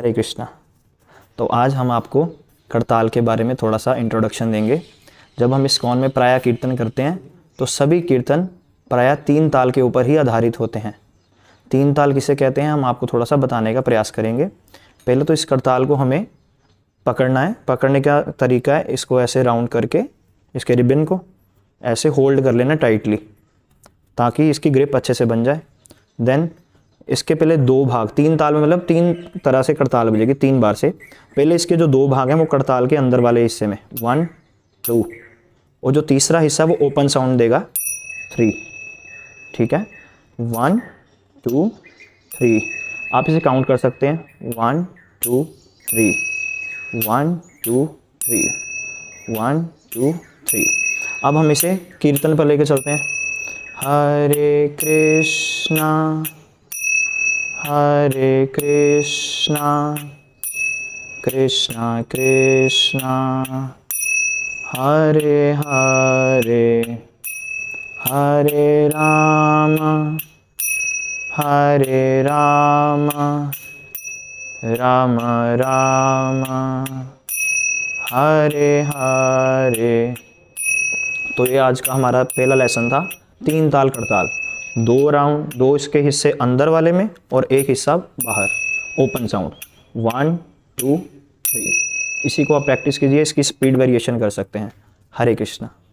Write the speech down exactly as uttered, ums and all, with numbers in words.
हरे कृष्णा। तो आज हम आपको करताल के बारे में थोड़ा सा इंट्रोडक्शन देंगे। जब हम इस्कॉन में प्रायः कीर्तन करते हैं तो सभी कीर्तन प्रायः तीन ताल के ऊपर ही आधारित होते हैं। तीन ताल किसे कहते हैं हम आपको थोड़ा सा बताने का प्रयास करेंगे। पहले तो इस करताल को हमें पकड़ना है। पकड़ने का तरीका है, इसको ऐसे राउंड करके इसके रिबन को ऐसे होल्ड कर लेना टाइटली ताकि इसकी ग्रिप अच्छे से बन जाए। देन इसके पहले दो भाग, तीन ताल में मतलब तीन तरह से करताल बजेगी तीन बार से। पहले इसके जो दो भाग हैं वो करताल के अंदर वाले हिस्से में वन टू, और जो तीसरा हिस्सा वो ओपन साउंड देगा थ्री। ठीक है, वन टू थ्री। आप इसे काउंट कर सकते हैं, one two three, one two three, one two three. अब हम इसे कीर्तन पर लेके चलते हैं। हरे कृष्णा हरे कृष्णा कृष्णा कृष्णा हरे हरे, हरे राम हरे राम राम राम हरे हरे। तो ये आज का हमारा पहला लेसन था, तीन ताल करताल। दो राउंड, दो इसके हिस्से अंदर वाले में और एक हिस्सा बाहर, open sound, one two three. इसी को आप प्रैक्टिस कीजिए, इसकी स्पीड वेरिएशन कर सकते हैं। हरे कृष्णा।